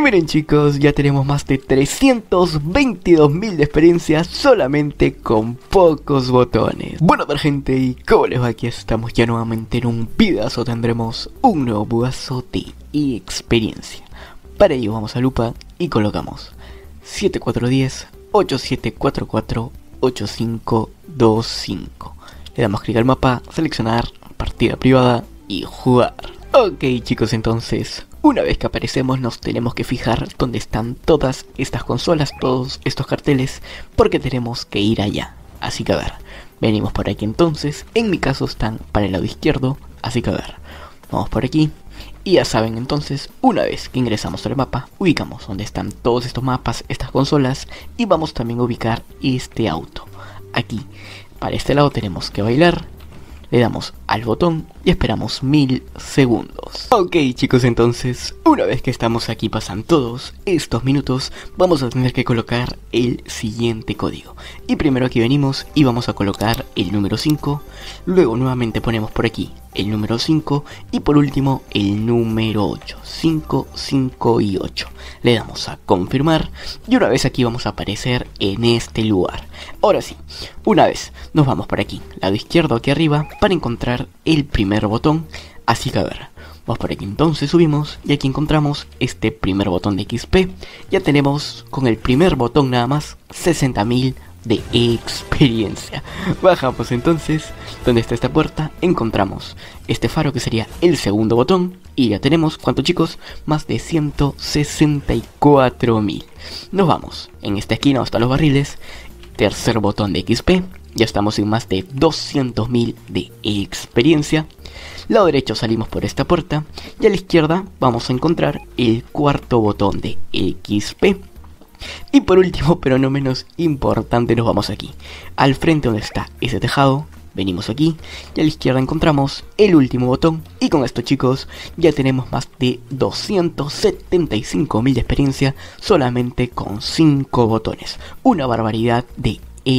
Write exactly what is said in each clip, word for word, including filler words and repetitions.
Miren chicos, ya tenemos más de trescientos veintidós mil de experiencia solamente con pocos botones. Bueno tal gente, y como les va, aquí estamos ya nuevamente en un videazo. Tendremos un nuevo bugazo de experiencia. Para ello vamos a lupa y colocamos siete cuatro uno cero, ocho siete cuatro cuatro, ocho cinco dos cinco. Le damos clic al mapa, seleccionar partida privada y jugar. Ok chicos, entonces una vez que aparecemos nos tenemos que fijar dónde están todas estas consolas, todos estos carteles, porque tenemos que ir allá. Así que a ver, venimos por aquí entonces. En mi caso están para el lado izquierdo, así que a ver, vamos por aquí. Y ya saben entonces, una vez que ingresamos al mapa, ubicamos donde están todos estos mapas, estas consolas, y vamos también a ubicar este auto. Aquí, para este lado tenemos que bailar. Le damos al botón y esperamos mil segundos. Ok chicos, entonces una vez que estamos aquí, pasan todos estos minutos, vamos a tener que colocar el siguiente código. Y primero aquí venimos y vamos a colocar el número cinco. Luego nuevamente ponemos por aquí el número cinco y por último el número ocho. cinco, cinco y ocho. Le damos a confirmar y una vez aquí vamos a aparecer en este lugar. Ahora sí, una vez nos vamos por aquí, lado izquierdo aquí arriba, para encontrar el primer botón. Así que a ver, vamos por aquí entonces, subimos y aquí encontramos este primer botón de X P. Ya tenemos con el primer botón nada más sesenta mil de experiencia. Bajamos entonces, donde está esta puerta, encontramos este faro que sería el segundo botón. Y ya tenemos, ¿cuánto chicos? Más de ciento sesenta y cuatro mil. Nos vamos, en esta esquina hasta los barriles, tercer botón de X P. Ya estamos en más de doscientos mil de experiencia. Lado derecho salimos por esta puerta y a la izquierda vamos a encontrar el cuarto botón de X P. Y por último, pero no menos importante, nos vamos aquí, al frente donde está ese tejado. Venimos aquí y a la izquierda encontramos el último botón. Y con esto chicos, ya tenemos más de doscientos setenta y cinco mil de experiencia solamente con cinco botones. Una barbaridad de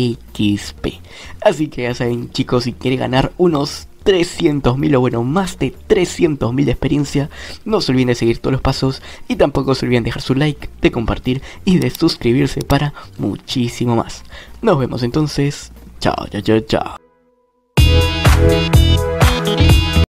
X P. Así que ya saben chicos, si quieren ganar unos trescientos mil o bueno, más de trescientos mil de experiencia, no se olviden de seguir todos los pasos y tampoco se olviden de dejar su like, de compartir y de suscribirse para muchísimo más. Nos vemos entonces. Chao, chao, chao, chao.